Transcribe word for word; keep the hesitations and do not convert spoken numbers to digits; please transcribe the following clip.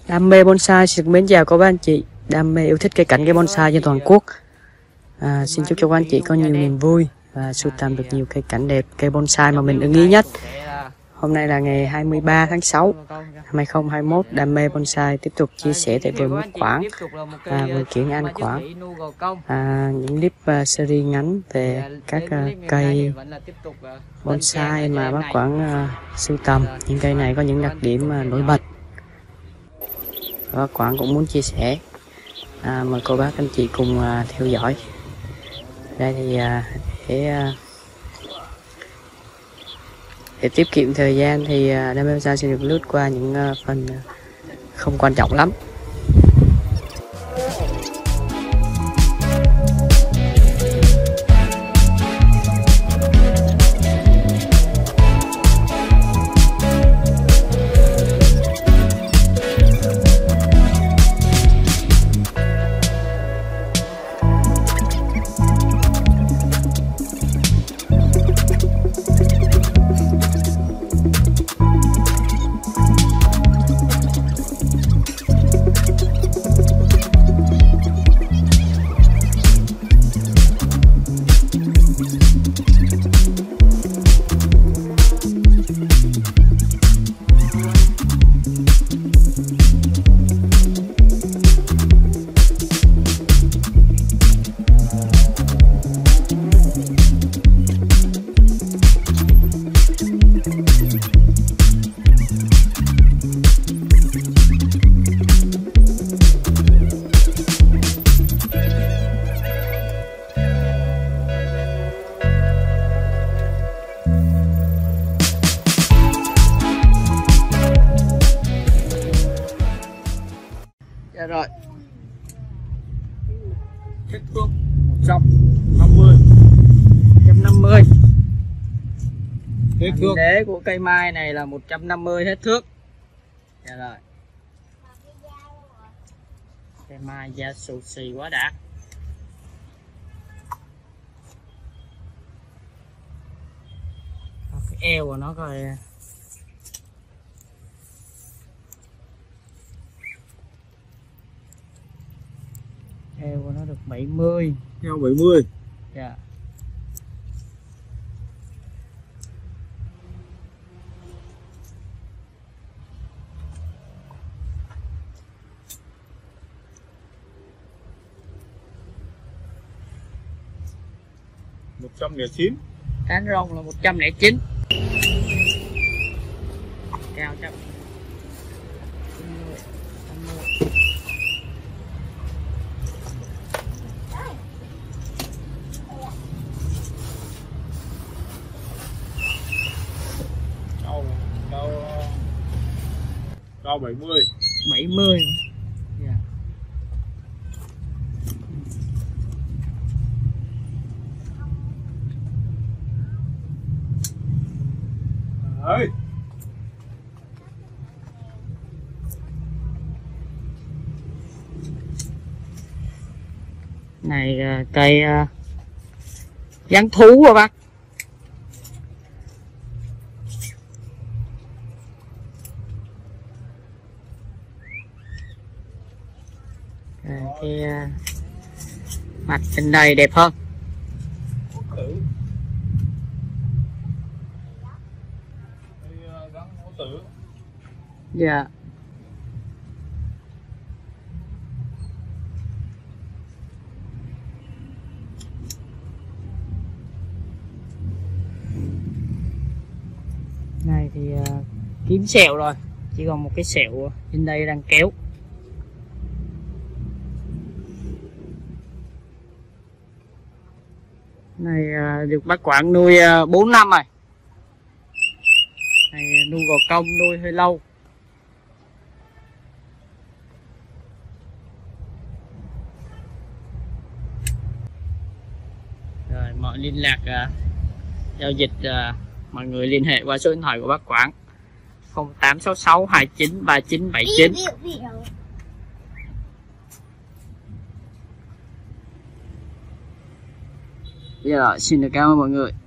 Đam mê bonsai xin mến chào các anh chị đam mê yêu thích cây cảnh cây bonsai trên toàn quốc. À, xin chúc cho các anh chị có nhiều niềm vui và sưu tầm được nhiều cây cảnh đẹp, cây bonsai mà mình ưng ý nhất. Hôm nay là ngày hai mươi ba tháng sáu năm hai không hai mốt. Đam mê bonsai tiếp tục chia sẻ tại vườn Mít Quảng, à, vườn Kiển An Quảng, à, những clip uh, series ngắn về các uh, cây bonsai mà bác Quảng uh, sưu tầm. Những cây này có những đặc điểm uh, nổi bật bác Quảng cũng muốn chia sẻ. À, mời cô bác anh chị cùng uh, theo dõi. Đây thì uh, để uh, để tiết kiệm thời gian thì uh, Đam mê bonsai sẽ được lướt qua những uh, phần uh, không quan trọng lắm. Dạ rồi. Kích thước một trăm năm mươi. một trăm năm mươi. Hết thước. Đế của cây mai này là một trăm năm mươi hết thước. Dạ rồi. Cây mai da xù xì quá đã. Cái eo của nó coi. Eo của nó được bảy mươi. Eo bảy mươi. Dạ. một trăm lẻ chín. Cán rong là một trăm lẻ chín. Cao trăm. Cao bảy mươi. bảy mươi. Dạ. Đấy. Này cây uh, gián thú à bác. À, cái uh, mặt trên đây đẹp hơn. Dạ. Này thì uh, kín sẹo rồi, chỉ còn một cái sẹo trên đây đang kéo. Này uh, được bác Quảng nuôi uh, bốn năm rồi. Này nuôi gò công nuôi hơi lâu. Rồi mọi liên lạc uh, giao dịch uh, mọi người liên hệ qua số điện thoại của bác Quảng không tám sáu sáu hai chín ba chín bảy chín. Bây giờ xin được cảm ơn mọi người.